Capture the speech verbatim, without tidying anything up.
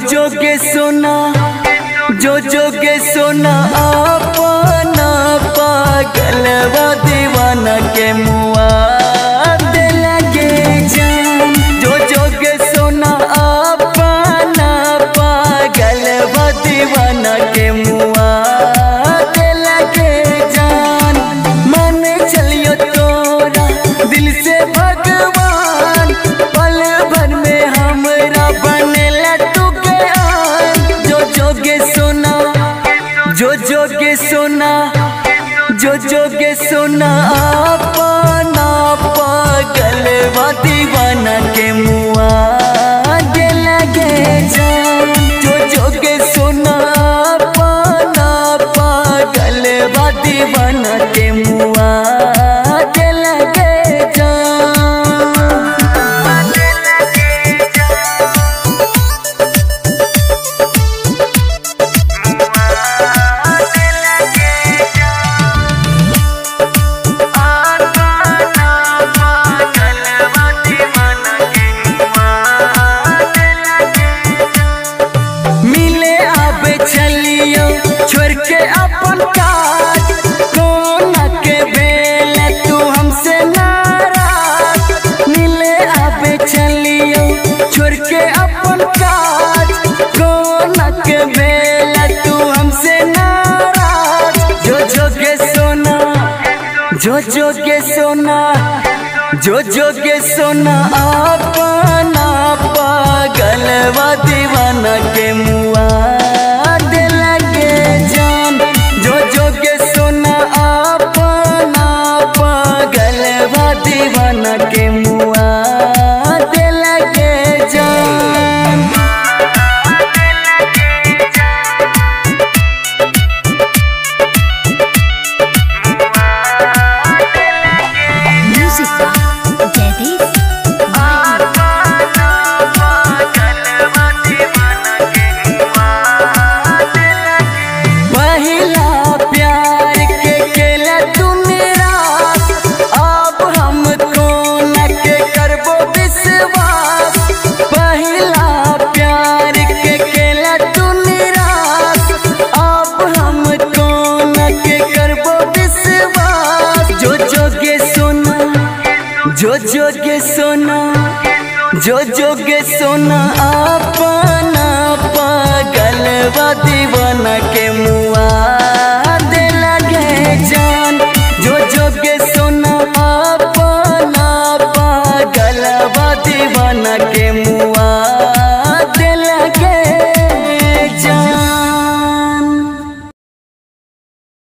जो के सोना जो जो के सोना अपना पागलवा दीवाना के मुआ दे लगे जान। जो जो के सोना अपना पागलवा दीवाना के मुआ दे लगे जान। मन चलियो तोरा दिल से भगवान, पल भर में हमरा बनेला तू ज्ञान। जो जो के सोना जो जो के सोना जो जो के सोना अपना पागलवा दीवाना के मुआ दे लगे जान। जो जो के सोना अपना पागलवा दीवाना के मुआ दे लगे जान। मिले आबे चलियो छोड़ के अपन काज, कोना के बेला तू हमसे नाराज। मिले आबे चलियो छोड़ के अपन काज, कोना के बेला तू हमसे नाराज। जो जो के सोना जो जो के सोना जो जो के सोना अपना पागलवा दीवाना के मुआ दे लगे जान। जो जो के सोना अपना पागलवा दीवाना के मुआ दे लगे जान। जो जो के सोना जो जो के सोना अपना पागलवा दीवाना के मुआ